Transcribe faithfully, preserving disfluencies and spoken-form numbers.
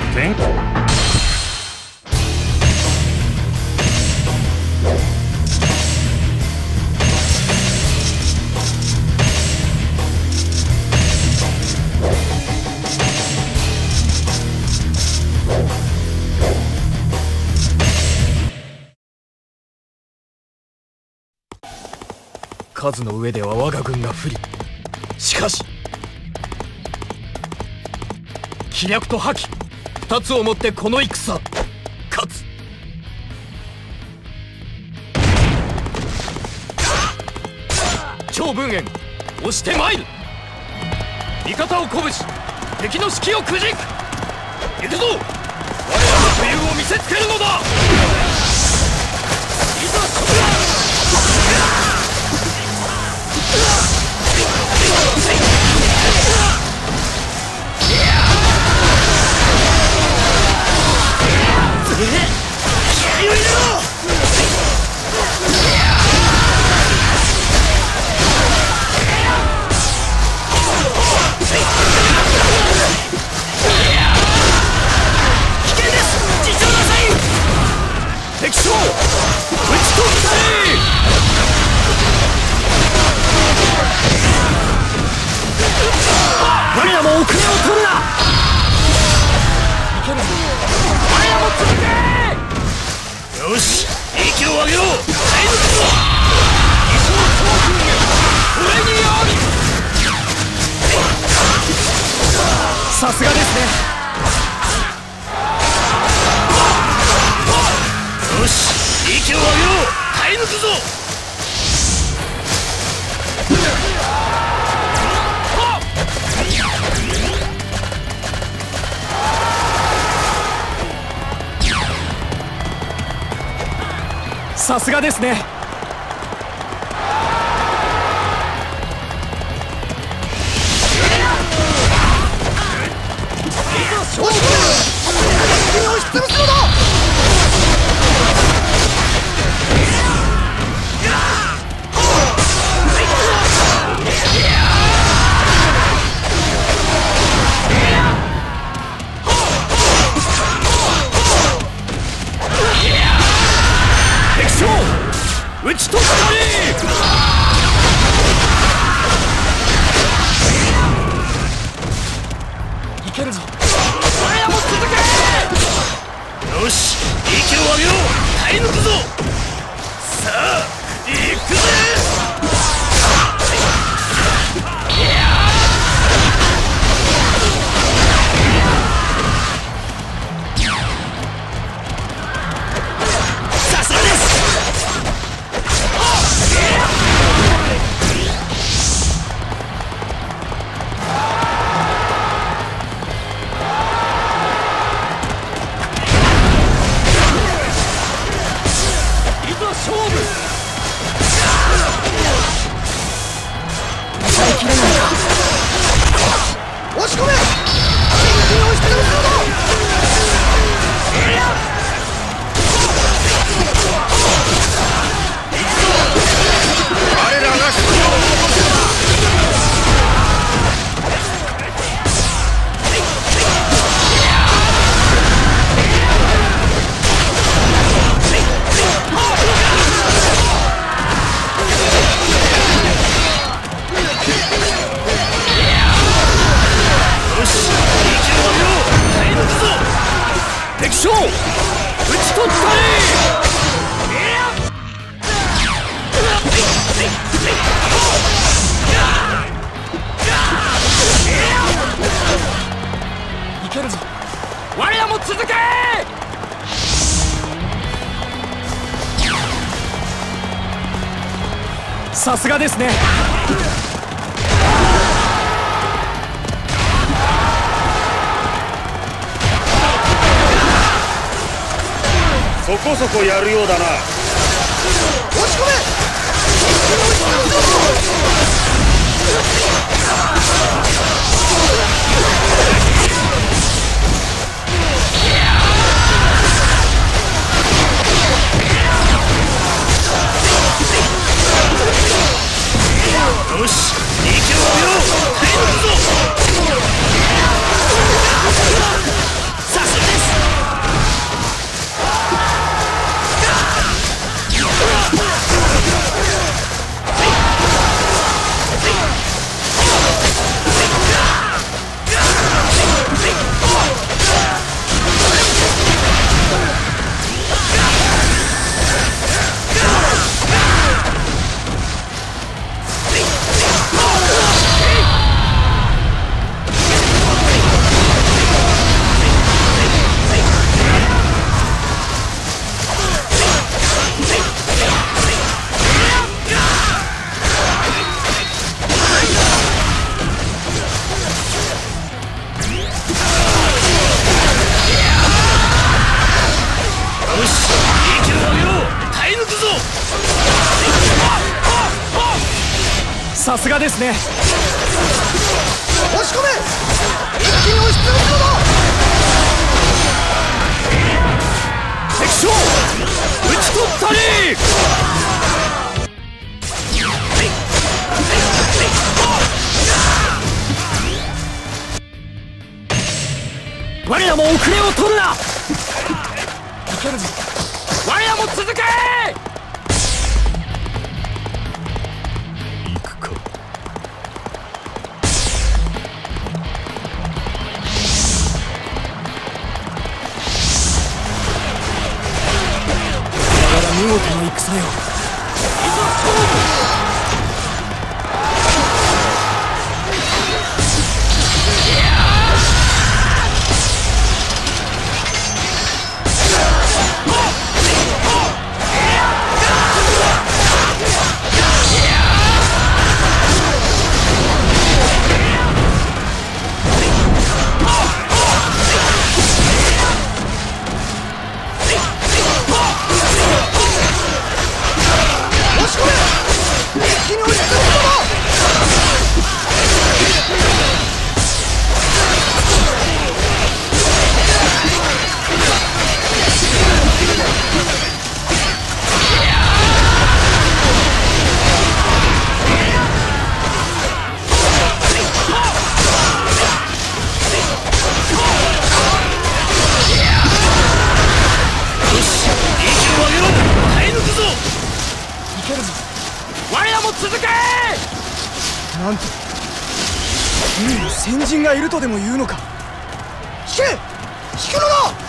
全数の上では我が軍が不利。しかし気略と覇気二つをもってこの戦勝つ。趙文燕押してまいる。味方を鼓舞し敵の士気をくじく。行くぞ、我らの武勇を見せつけるのだ。いざそれだ。敵将討ち取ったり。我らも遅れを取るな。いけるぞ、我らも続け。よし、息を上げろ。耐え抜くぞ。異将趙軍へこれにあり。さすがですね。よし、息を上げろ。耐え抜くぞ。さすがですね。撃ち取ったり。いけるぞ、我らも続け。よし、息を上げろ。耐え抜くぞ。さあ行くぜ。さすがです。勝負。抑えきれないか。押し込め。敵を押し潰すのだ。我らが勝利を残せた。敵将討ち取ったり。いけるぞ、我らも続け。さすがですね。 そこそこやるようだな。 押し込め。 よし、息を上げろ。耐え抜くぞ。さすがさすがですね。 押し込め、一気に押し潰すのだ。 敵将討ち取ったり。我らも遅れを取るな。いけるぞ。我らも続け。 行くか。 我ら見事な戦よ。いざ勝負。我らも続け。 なんと海に先人がいるとでも言うのか。引け、引くのだ。